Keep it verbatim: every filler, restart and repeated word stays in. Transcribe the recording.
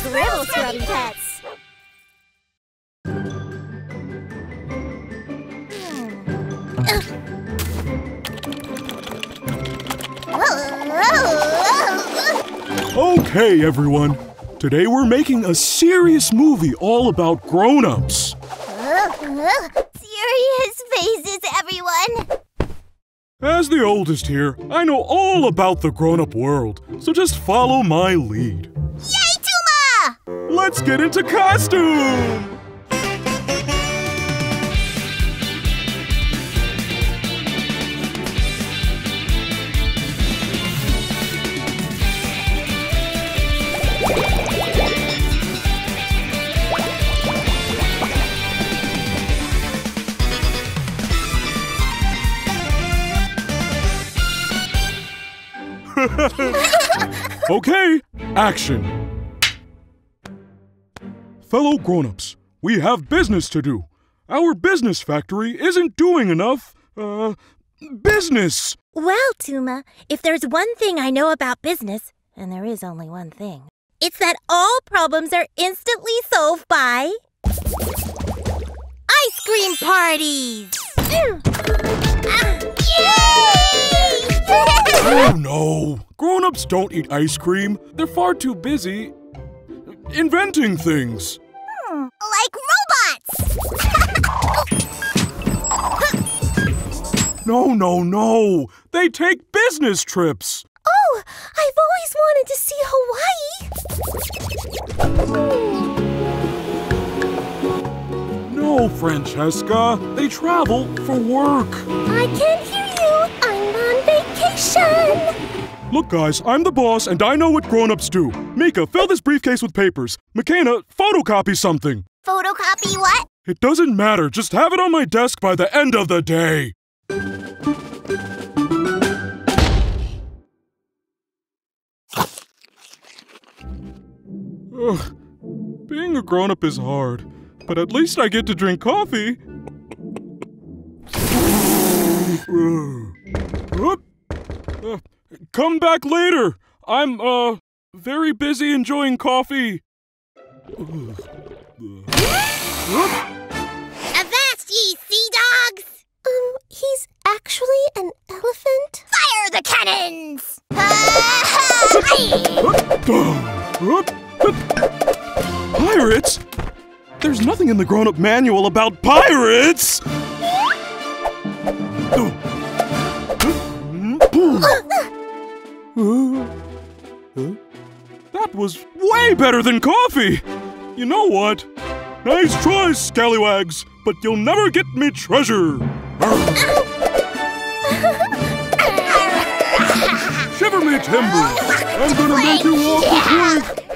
Scribble Scrubbie Pets! Okay, everyone. Today we're making a serious movie all about grown-ups. Serious faces, everyone! As the oldest here, I know all about the grown-up world, so just follow my lead. Yay, Tuma! Let's get into costume! Okay, action! Fellow grown-ups, we have business to do. Our business factory isn't doing enough, uh, business. Well, Tuma, if there's one thing I know about business, and there is only one thing, it's that all problems are instantly solved by ice cream parties! Oh no! Grown-ups don't eat ice cream. They're far too busy inventing things. Hmm, like robots! No, no, no! They take business trips! Oh, I've always wanted to see Hawaii! No, Francesca. They travel for work. I can't hear you. I'm on vacation. Look, guys, I'm the boss, and I know what grown-ups do. Mika, fill this briefcase with papers. McKenna, photocopy something. Photocopy what? It doesn't matter. Just have it on my desk by the end of the day. Ugh. Being a grown-up is hard, but at least I get to drink coffee. Uh, come back later. I'm, uh, very busy enjoying coffee. Avast ye, sea dogs! Um, he's actually an elephant? Fire the cannons! Pirates? There's nothing in the grown-up manual about pirates! That was way better than coffee! You know what? Nice try, scallywags, but you'll never get me treasure! Shiver me timbers! I'm gonna make you walk this way!